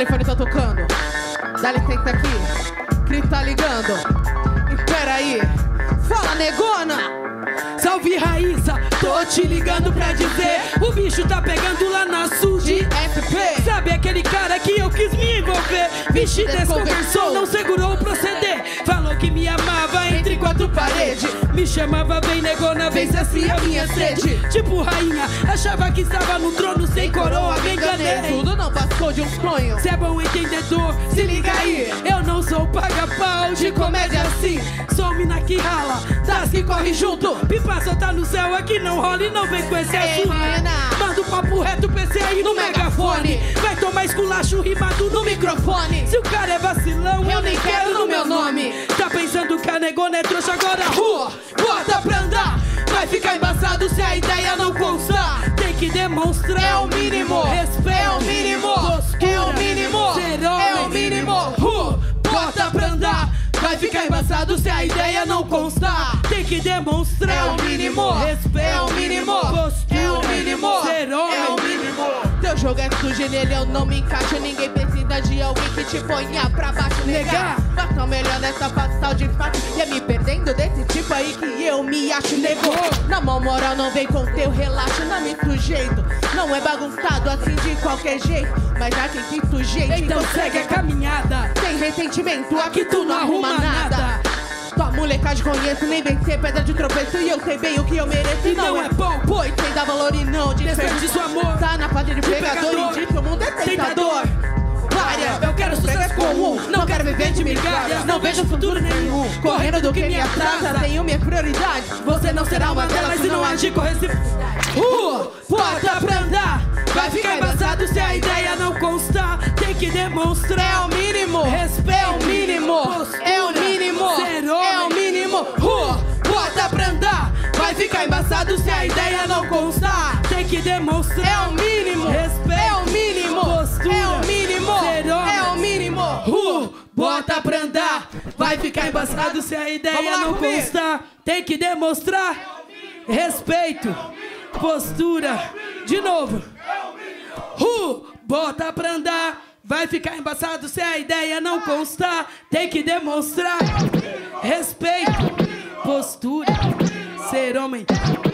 telefone tá tocando. Dá licença aqui, Cris tá ligando. Espera aí, fala negona. Salve Raíssa, tô te ligando pra dizer: o bicho tá pegando lá na Sud SP. Sabe aquele cara que eu quis me envolver? Vixe, desconversou, não segurou o proceder. Falou que me amava entre quatro paredes. Me chamava bem negona, vem sacia minha sede. Tipo rainha, achava que estava no trono sem coroa, me enganei. Tudo não passou de um sonho. Cê é bom entendedor, se liga aí. Eu não sou paga-pau de comédia assim. Sou mina que rala, das que corre junto. Pipa solta no céu, aqui não rola e não vem com esse assunto. Manda o papo reto, PC aí no megafone. Vai tomar esculacho rimado no microfone. Se o cara é vacilão, eu nem quero no meu nome. Tá pensando que a negona é trouxa, agora bota pra andar. Vai ficar embaçado se a ideia não constar. Tem que demonstrar, é o mínimo. Respeito, é o mínimo. postura, é o mínimo. ser homem. É o mínimo. Bota pra andar. Vai ficar embaçado se a ideia não constar. Tem que demonstrar, é o mínimo. Respeito, é o mínimo. postura, é o mínimo. ser homem. É o mínimo. Teu jogo é sujo, nele eu não me encaixo. Ninguém precisa de alguém que te ponha pra baixo. Negar, bota melhor nessa fatal de fato. E é me perdendo desse tipo aí que eu me acho negou. Na mão moral não vem com teu relaxo. Não me sujeito, não é bagunçado assim de qualquer jeito. Mas já tem que sujeito, então segue a caminhada. Sem ressentimento, aqui tu não arruma nada. Tua molecagem conheço, nem vem ser pedra de tropeço. E eu sei bem o que eu mereço E não é bom, pois sem dar valor e não desperdiça o amor. Tá na fase de pegador e diz que o mundo é tentador. Várias, eu quero sucesso comum. Não quero viver de migalhas, não vejo futuro nenhum. Correndo do que me atrasa, tenho minhas prioridades. Você não será uma delas se não agir com reciprocidade. Bota pra andar. Vai ficar embaçado se a ideia não constar. Tem que demonstrar, é o mínimo. Respeito, é o mínimo. postura, é o mínimo. ser homem. É o mínimo. Bota pra andar. Vai ficar embaçado se a ideia não constar. Tem que demonstrar, é o mínimo. Respeito, é o mínimo. postura, é o mínimo. ser homem. É o mínimo. Bota pra andar. Vai ficar embaçado se a ideia lá, não comigo. constar. Tem que demonstrar respeito, postura. De novo. Bota pra andar. Vai ficar embaçado se a ideia não constar. Tem que demonstrar respeito, postura, ser homem.